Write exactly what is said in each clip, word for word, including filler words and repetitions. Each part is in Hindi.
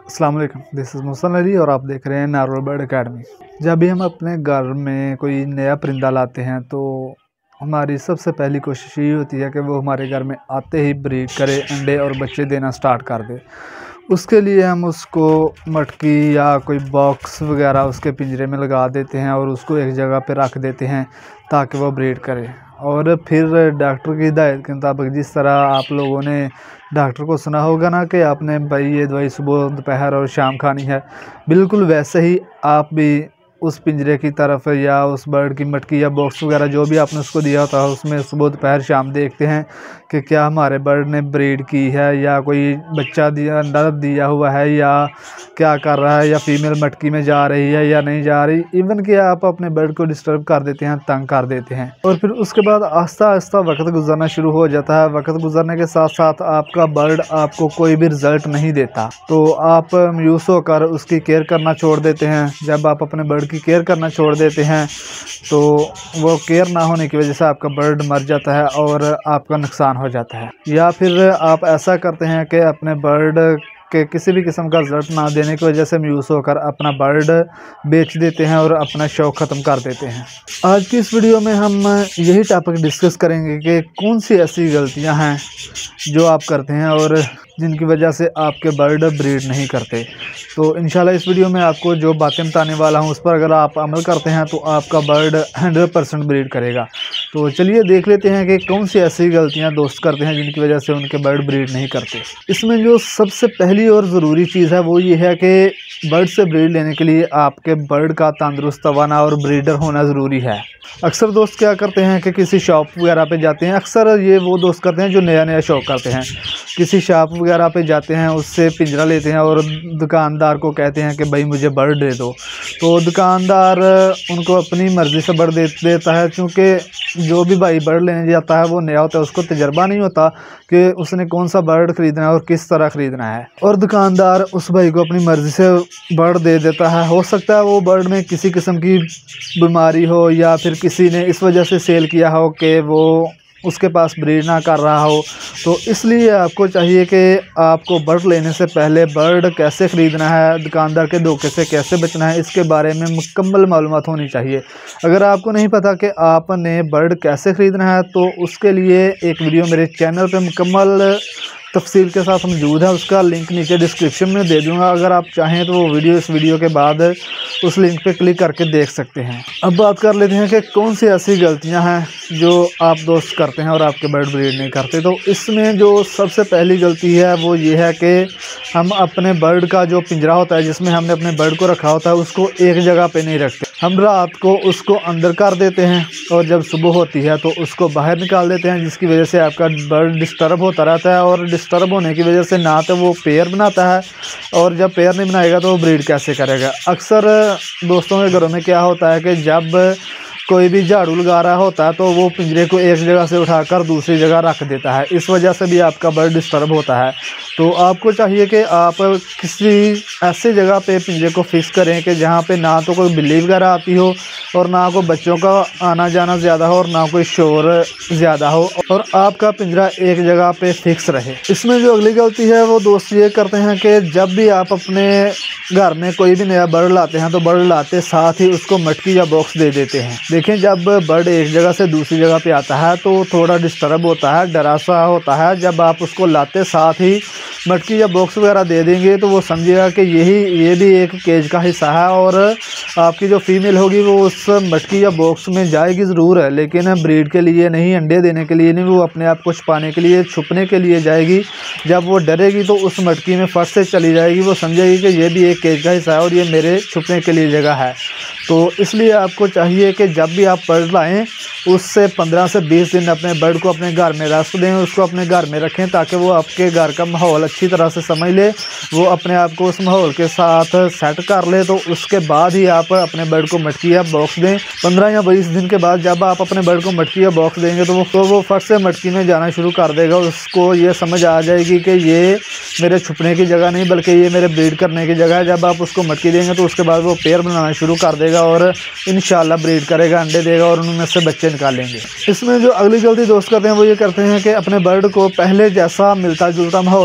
अस्सलाम वालेकुम, दिस इज़ मुहसन अली और आप देख रहे हैं नारोल बर्ड अकेडमी। जब भी हम अपने घर में कोई नया परिंदा लाते हैं तो हमारी सबसे पहली कोशिश ये होती है कि वो हमारे घर में आते ही ब्रीड करे, अंडे और बच्चे देना स्टार्ट कर दे। उसके लिए हम उसको मटकी या कोई बॉक्स वगैरह उसके पिंजरे में लगा देते हैं और उसको एक जगह पे रख देते हैं ताकि वो ब्रीड करे। और फिर डॉक्टर की हिदायत के मुताबिक, जिस तरह आप लोगों ने डॉक्टर को सुना होगा ना कि आपने भाई ये दवाई सुबह दोपहर और शाम खानी है, बिल्कुल वैसे ही आप भी उस पिंजरे की तरफ या उस बर्ड की मटकी या बॉक्स वगैरह जो भी आपने उसको दिया होता है उसमें सुबह दोपहर शाम देखते हैं कि क्या हमारे बर्ड ने ब्रीड की है या कोई बच्चा दिया अंडा दिया हुआ है या क्या कर रहा है या फीमेल मटकी में जा रही है या नहीं जा रही। इवन कि आप अपने बर्ड को डिस्टर्ब कर देते हैं, तंग कर देते हैं। और फिर उसके बाद आहिस्ता आहिस्ता वक्त गुजरना शुरू हो जाता है। वक्त गुजरने के साथ साथ आपका बर्ड आपको कोई भी रिजल्ट नहीं देता, तो आप मायूस होकर उसकी केयर करना छोड़ देते हैं। जब आप अपने बर्ड की केयर करना छोड़ देते हैं तो वो केयर ना होने की वजह से आपका बर्ड मर जाता है और आपका नुकसान हो जाता है। या फिर आप ऐसा करते हैं कि अपने बर्ड के किसी भी किस्म का रिजल्ट ना देने की वजह से मायूस होकर अपना बर्ड बेच देते हैं और अपना शौक़ ख़त्म कर देते हैं। आज की इस वीडियो में हम यही टॉपिक डिस्कस करेंगे कि कौन सी ऐसी गलतियां हैं जो आप करते हैं और जिनकी वजह से आपके बर्ड ब्रीड नहीं करते। तो इंशाल्लाह इस वीडियो में आपको जो बातें बताने वाला हूं उस पर अगर आप अमल करते हैं तो आपका बर्ड हंड्रेड परसेंट ब्रीड करेगा। तो चलिए देख लेते हैं कि कौन सी ऐसी गलतियां दोस्त करते हैं जिनकी वजह से उनके बर्ड ब्रीड नहीं करते। इसमें जो सबसे पहली और ज़रूरी चीज़ है वो ये है कि बर्ड से ब्रीड लेने के लिए आपके बर्ड का तंदुरुस्त तवाना और ब्रीडर होना ज़रूरी है। अक्सर दोस्त क्या करते हैं कि किसी शॉप वगैरह पे जाते हैं, अक्सर ये वो दोस्त करते हैं जो नया नया शौक़ करते हैं। किसी शॉप वगैरह पे जाते हैं, उससे पिंजरा लेते हैं और दुकानदार को कहते हैं कि भाई मुझे बर्ड दे दो। तो दुकानदार उनको अपनी मर्ज़ी से बर्ड दे देता है, क्योंकि जो भी भाई बर्ड लेने जाता है वो नया होता है, उसको तजर्बा नहीं होता कि उसने कौन सा बर्ड ख़रीदना है और किस तरह ख़रीदना है। और दुकानदार उस भाई को अपनी मर्ज़ी से बर्ड दे देता है। हो सकता है वो बर्ड में किसी किस्म की बीमारी हो या फिर किसी ने इस वजह से सेल किया हो कि वो उसके पास ब्रीड ना कर रहा हो। तो इसलिए आपको चाहिए कि आपको बर्ड लेने से पहले बर्ड कैसे ख़रीदना है, दुकानदार के धोखे से कैसे बचना है, इसके बारे में मुकम्मल मालूमात होनी चाहिए। अगर आपको नहीं पता कि आपने बर्ड कैसे ख़रीदना है तो उसके लिए एक वीडियो मेरे चैनल पे मुकम्मल तफसील के साथ मौजूद है, उसका लिंक नीचे डिस्क्रिप्शन में दे दूंगा। अगर आप चाहें तो वो वीडियो इस वीडियो के बाद उस लिंक पे क्लिक करके देख सकते हैं। अब बात कर लेते हैं कि कौन सी ऐसी गलतियां हैं जो आप दोस्त करते हैं और आपके बर्ड ब्रीड नहीं करते। तो इसमें जो सबसे पहली गलती है वो ये है कि हम अपने बर्ड का जो पिंजरा होता है जिसमें हमने अपने बर्ड को रखा होता है उसको एक जगह पे नहीं रखते। हम रात को उसको अंदर कर देते हैं और जब सुबह होती है तो उसको बाहर निकाल देते हैं, जिसकी वजह से आपका बर्ड डिस्टर्ब होता रहता है। और डिस्टर्ब होने की वजह से ना तो वो पेयर बनाता है और जब पेयर नहीं बनाएगा तो वो ब्रीड कैसे करेगा। अक्सर दोस्तों के घरों में क्या होता है कि जब कोई भी झाड़ू लगा रहा होता है तो वो पिंजरे को एक जगह से उठाकर दूसरी जगह रख देता है, इस वजह से भी आपका बर्ड डिस्टर्ब होता है। तो आपको चाहिए कि आप किसी ऐसी जगह पे पिंजरे को फिक्स करें कि जहाँ पे ना तो कोई बिल्ली वगैरह आती हो और ना कोई बच्चों का आना जाना ज़्यादा हो और ना कोई शोर ज़्यादा हो, और आपका पिंजरा एक जगह पे फिक्स रहे। इसमें जो अगली गलती है वो दोस्त ये करते हैं कि जब भी आप अपने घर में कोई भी नया बर्ड लाते हैं तो बर्ड लाते साथ ही उसको मटकी या बॉक्स दे देते हैं। देखें, जब बर्ड एक जगह से दूसरी जगह पे आता है तो थोड़ा डिस्टर्ब होता है, डरा सा होता है। जब आप उसको लाते साथ ही मटकी या बॉक्स वगैरह दे देंगे तो वो समझेगा कि यही ये भी एक केज का हिस्सा है और आपकी जो फीमेल होगी वो उस मटकी या बॉक्स में जाएगी ज़रूर है, लेकिन ब्रीड के लिए नहीं, अंडे देने के लिए नहीं, वो अपने आप को छुपाने के लिए, छुपने के लिए जाएगी। जब वो डरेगी तो उस मटकी में फट से चली जाएगी, वो समझेगी कि ये भी एक केज का हिस्सा है और ये मेरे छुपने के लिए जगह है। तो इसलिए आपको चाहिए कि जब भी आप बर्ड लाएँ उससे पंद्रह से बीस दिन अपने बर्ड को अपने घर में रख दें, उसको अपने घर में रखें ताकि वो आपके घर का माहौल अच्छी तरह से समझ ले, वो अपने आप को उस माहौल के साथ सेट कर ले। तो उसके बाद ही आप अपने बर्ड को मटकी या बॉक्स दें। पंद्रह या बीस दिन के बाद जब आप अपने बर्ड को मटकी या बॉक्स देंगे तो वो तो वो फट से मटकी में जाना शुरू कर देगा। उसको ये समझ आ जाएगी कि ये मेरे छुपने की जगह नहीं बल्कि ये मेरे ब्रीड करने की जगह है। जब आप उसको मटकी देंगे तो उसके बाद वो पेयर बनाना शुरू कर देगा और इंशाल्लाह ब्रीड करेगा, अंडे देगा और उनमें से बच्चे निकालेंगे। इसमें जो अगली गलती दोस्त करते हैं वो ये करते हैं कि अपने बर्ड को पहले जैसा मिलता जुलता माहौल नहीं देते।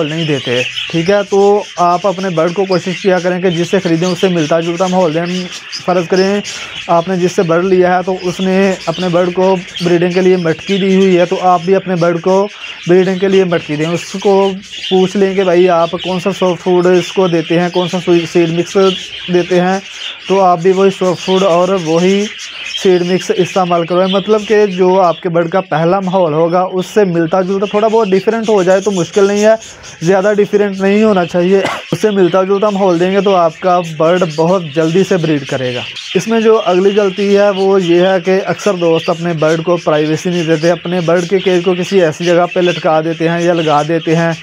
सके। ठीक है, तो आप अपने बर्ड को कोशिश किया करें कि जिससे ख़रीदें उससे मिलता जुलता माहौल दें। फ़र्ज़ करें आपने जिससे बर्ड लिया है तो उसने अपने बर्ड को ब्रीडिंग के लिए मटकी दी हुई है, तो आप भी अपने बर्ड को ब्रीडिंग के लिए मटकी दें। उसको पूछ लें कि भाई आप कौन सा सॉफ्ट फूड इसको देते हैं, कौन सा सीड मिक्स देते हैं, तो आप भी वही सॉफ्ट फूड और वही सीड मिक्स इस्तेमाल करो। मतलब कि जो आपके बर्ड का पहला माहौल होगा उससे मिलता जुलता थोड़ा बहुत डिफरेंट हो जाए तो मुश्किल नहीं है, ज़्यादा डिफरेंट नहीं होना चाहिए। उससे मिलता जुलता माहौल देंगे तो आपका बर्ड बहुत जल्दी से ब्रीड करेगा। इसमें जो अगली गलती है वो ये है कि अक्सर दोस्त अपने बर्ड को प्राइवेसी नहीं देते, अपने बर्ड के केज को किसी ऐसी जगह पे लटका देते हैं या लगा देते हैं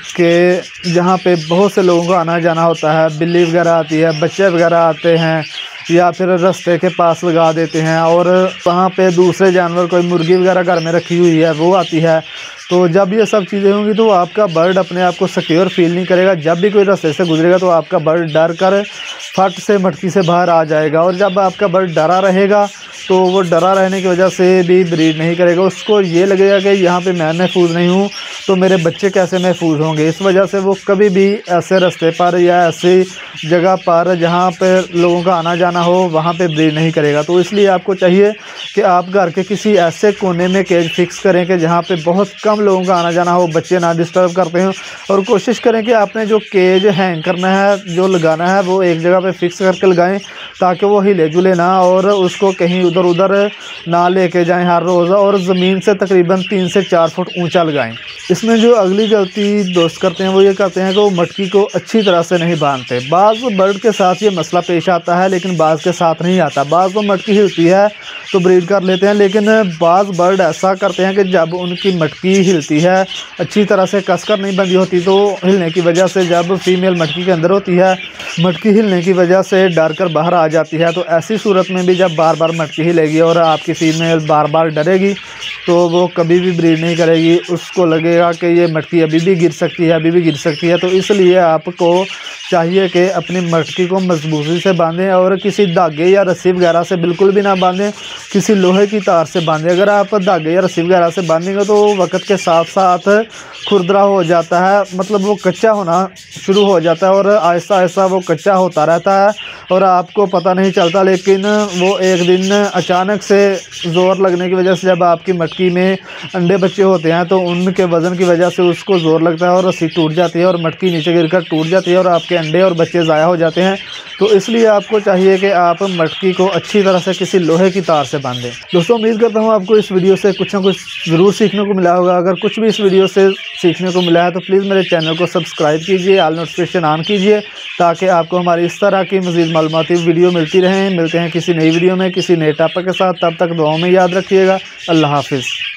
कि जहाँ पे बहुत से लोगों को आना जाना होता है, बिल्ली वगैरह आती है, बच्चे वगैरह आते हैं, या फिर रास्ते के पास लगा देते हैं और वहाँ पे दूसरे जानवर कोई मुर्गी वगैरह घर में रखी हुई है वो आती है। तो जब ये सब चीज़ें होंगी तो आपका बर्ड अपने आप को सिक्योर फील नहीं करेगा। जब भी कोई रास्ते से गुजरेगा तो आपका बर्ड डर कर फट से मटकी से बाहर आ जाएगा, और जब आपका बर्ड डरा रहेगा तो वो डरा रहने की वजह से भी ब्रीड नहीं करेगा। उसको ये लगेगा कि यहाँ पे मैं महफूज नहीं हूँ तो मेरे बच्चे कैसे महफूज होंगे। इस वजह से वो कभी भी ऐसे रास्ते पर या ऐसी जगह पर जहाँ पे लोगों का आना जाना हो वहाँ पे ब्रीड नहीं करेगा। तो इसलिए आपको चाहिए कि आप घर के किसी ऐसे कोने में केज फिक्स करें कि जहाँ पे बहुत कम लोगों का आना जाना हो, बच्चे ना डिस्टर्ब करते हों, और कोशिश करें कि आपने जो केज हैंग करना है, जो लगाना है, वो एक जगह पे फिक्स करके लगाएं ताकि वो हिले जुले ना और उसको कहीं उधर उधर ना लेके जाएं हर रोज़, और ज़मीन से तकरीबन तीन से चार फुट ऊंचा लगाएं। इसमें जो अगली गलती दोस्त करते हैं वो ये करते हैं कि वो मटकी को अच्छी तरह से नहीं बांधते। बाज़ बर्ड के साथ ये मसला पेश आता है लेकिन बाज़ के साथ नहीं आता। बाज़ वो मटकी हिलती है तो ब्रीड कर लेते हैं, लेकिन बाज़ बर्ड ऐसा करते हैं कि जब उनकी मटकी हिलती है अच्छी तरह से कसकर नहीं बंधी होती, तो हिलने की वजह से जब फीमेल मटकी के अंदर होती है, मटकी हिलने की वजह से डर कर बाहर आ जाती है। तो ऐसी सूरत में भी जब बार बार मटकी हिलेगी और आपकी फीमेल बार बार डरेगी तो वो कभी भी ब्रीड नहीं करेगी। उसको लगेगा कि ये मटकी अभी भी गिर सकती है, अभी भी गिर सकती है। तो इसलिए आपको चाहिए कि अपनी मटकी को मजबूती से बांधें और किसी धागे या रस्सी वगैरह से बिल्कुल भी ना बांधें, किसी लोहे की तार से बांधें। अगर आप धागे या रस्सी वगैरह से बांधेंगे तो वक्त के साथ साथ खुरदरा हो जाता है, मतलब वो कच्चा होना शुरू हो जाता है और आहिस्ता आहिस्ता वो कच्चा होता रहता है और आपको पता नहीं चलता। लेकिन वो एक दिन अचानक से ज़ोर लगने की वजह से, जब आपकी मटकी में अंडे बच्चे होते हैं तो उनके वज़न की वजह से उसको ज़ोर लगता है और रस्सी टूट जाती है और मटकी नीचे गिरकर टूट जाती है और आपके अंडे और बच्चे ज़ाया हो जाते हैं। तो इसलिए आपको चाहिए कि आप मटकी को अच्छी तरह से किसी लोहे की तार से बांधें। दोस्तों, उम्मीद करता हूँ आपको इस वीडियो से कुछ ना कुछ ज़रूर सीखने को मिला होगा। अगर कुछ भी इस वीडियो से सीखने को मिला है तो प्लीज़ मेरे चैनल को सब्सक्राइब कीजिए, ऑल नोटिफिकेशन ऑन कीजिए ताकि आपको हमारी इस तरह की मज़ीद मालूमाती वीडियो मिलती रहें। मिलते हैं किसी नई वीडियो में किसी नए टॉपिक के साथ, तब तक दुआओं में याद रखिएगा। अल्लाह हाफिज़।